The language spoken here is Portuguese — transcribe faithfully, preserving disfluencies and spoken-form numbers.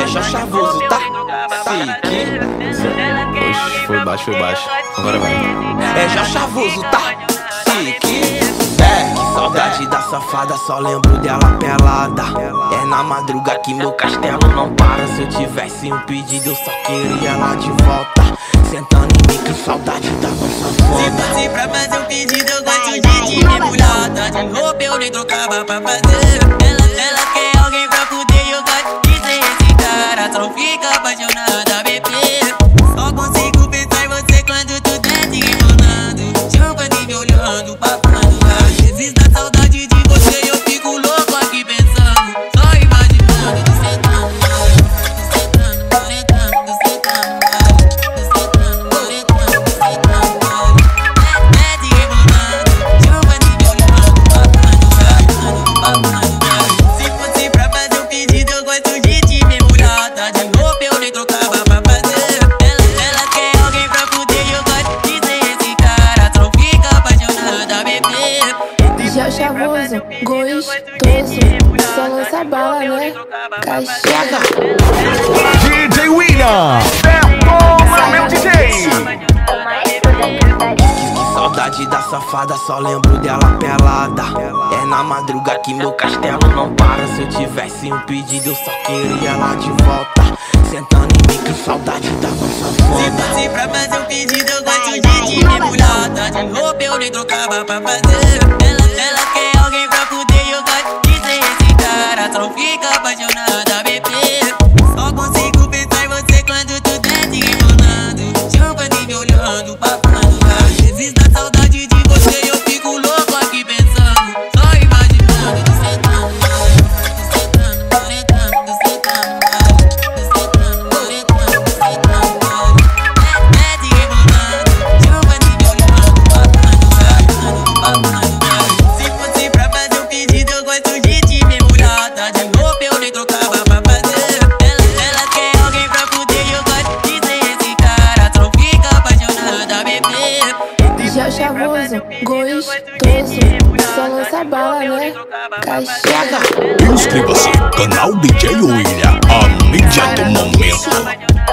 Jheo Chavoso, tá? Fique. Oxi, foi baixo, foi baixo. Agora vai. É Jheo Chavoso, tá? Fique. É, que saudade da safada, só lembro dela pelada. É na madruga que meu castelo não para. Se eu tivesse um pedido, eu só queria ela de volta. Sentando em mim, que saudade da nossa foda. Se fosse pra fazer um pedido, eu gosto de te mergulhar. Tá de roupa, eu nem trocava pra fazer. Ela, ela quer alguém pra fuder e eu gosto de ser esse cara. Só fica apaixonada, bebê. Só consigo pensar em você quando tu desce rebolando, chamando e me olhando, papando. Às vezes dá saudade de você e eu fico louco aqui pensando, só imaginando, tu sentando, tu sentando, tu sentando, tu sentando, tu sentando, tu sentando, tu sentando. Desce rebolando, chamando e me olhando, papando, papando. Se fosse pra fazer um pedido, eu gosto de te mergulhar. Tá de roupa, eu nem trocava pra fazer. Ela, ela quer alguém pra fuder e eu gosto de ser esse cara. Só fica apaixonada, bebê. Jheo Chavoso, gostoso, só lança bala, né? Caixinha. D J William, Sentando, meu D J. Que saudade da safada, só lembro dela pelada. É na madruga que meu castelo não para. Se eu tivesse um pedido, eu só queria ela de volta. Sentando em mim, que saudade da nossa Se foda. fosse pra fazer um pedido, eu gosto de te mergulhar. Tá de roupa, eu nem trocava pra fazer. Ela, ela quer alguém pra fuder e eu gosto de ser esse cara. Só fica apaixonada, bebê. Só consigo pensar em você quando tu desce rebolando, chamando e me olhando, papando. Às vezes dá saudade de você e eu fico louco aqui pensando, só imaginando, tu sentando, tu sentando, tu sentando, tu sentando, tu sentando, tu sentando, tu sentando. Desce rebolando, chamando e me olhando, papando, papando. Se fosse pra fazer um pedido, eu gosto de te mergulhar. Tá de roupa, eu nem trocava pra fazer. Ela, ela quer alguém pra fuder e eu gosto de ser esse cara. Só fica apaixonada, bebê. Jheo Chavoso, gostoso, só lança bala, né? Caixinha. Inscreva-se, canal D J William, a mídia do momento.